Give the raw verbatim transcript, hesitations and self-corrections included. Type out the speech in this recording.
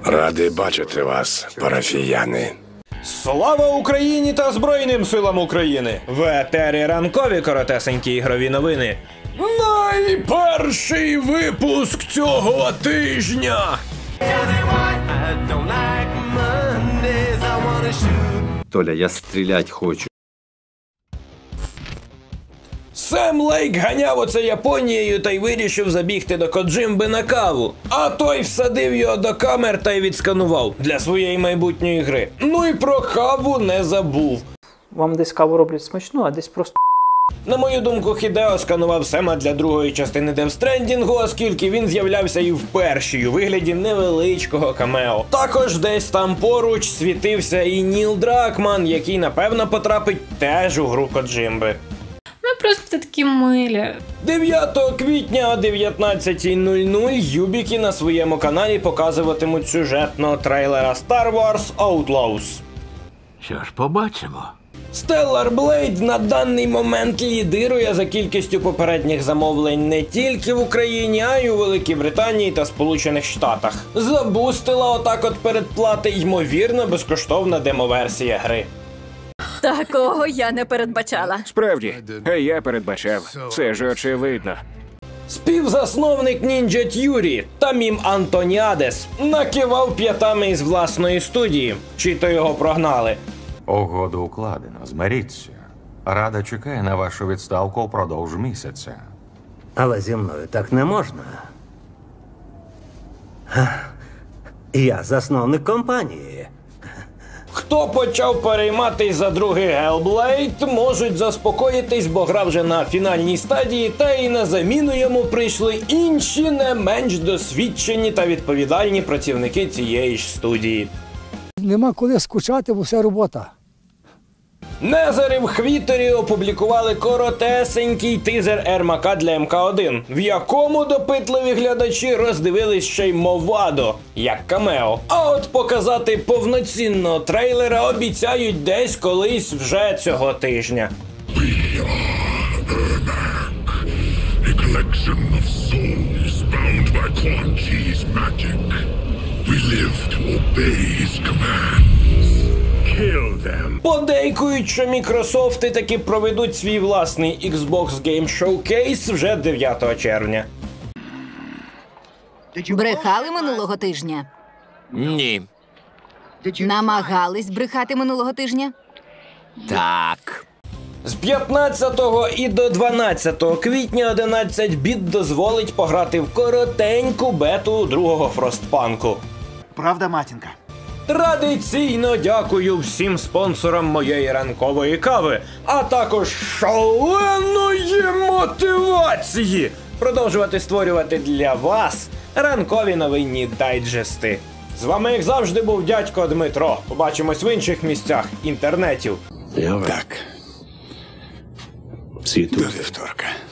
Радий бачити вас, парафіяни. Слава Україні та Збройним силам України! В етері ранкові коротесенькі ігрові новини. Найперший випуск цього тижня! Толя, я стрілять хочу. Сем Лейк ганяв оце Японією та й вирішив забігти до Коджимби на каву. А той всадив його до камер та й відсканував для своєї майбутньої гри. Ну і про каву не забув. Вам десь каву роблять смачну, а десь просто... На мою думку, Хідео сканував Сема для другої частини Death Stranding, оскільки він з'являвся і в першій у вигляді невеличкого камео. Також десь там поруч світився і Ніл Дракман, який напевно потрапить теж у гру Коджимби. Ми просто такі милі. дев'ятого квітня о дев'ятнадцятій нуль нуль юбіки на своєму каналі показуватимуть сюжетного трейлера Star Wars Outlaws. Що ж, побачимо. Stellar Blade на даний момент лідирує за кількістю попередніх замовлень не тільки в Україні, а й у Великій Британії та Сполучених Штатах. Забустила отак от передплати ймовірно безкоштовна демоверсія гри. Такого я не передбачала. Справді, а я передбачав. Це ж очевидно. Співзасновник Ninja Theory Тамім Антоніадес накивав п'ятами із власної студії. Чи то його прогнали. Угоду укладено, змиріться. Рада чекає на вашу відставку впродовж місяця. Але зі мною так не можна. Я засновник компанії. Хто почав перейматись за другий Hellblade, можуть заспокоїтись, бо гра вже на фінальній стадії, та і на заміну йому прийшли інші не менш досвідчені та відповідальні працівники цієї ж студії. Нема коли скучати, бо вся робота. Незери в Хвітері опублікували коротесенький тизер Ермака для ем ка один, в якому допитливі глядачі роздивились ще й Мовадо, як камео. А от показати повноцінного трейлера обіцяють десь колись вже цього тижня. Подейкують, що Мікрософти таки проведуть свій власний Xbox Game Showcase вже дев'ятого червня. Брехали минулого тижня? Ні. Намагались брехати минулого тижня? Так. З п'ятнадцятого і до дванадцятого квітня одинадцять біт дозволить пограти в коротеньку бету другого Фростпанку. Правда, матінка? Традиційно дякую всім спонсорам моєї ранкової кави, а також шаленої мотивації продовжувати створювати для вас ранкові новинні дайджести. З вами, як завжди, був дядько Дмитро. Побачимось в інших місцях інтернетів. Так. До вівторка.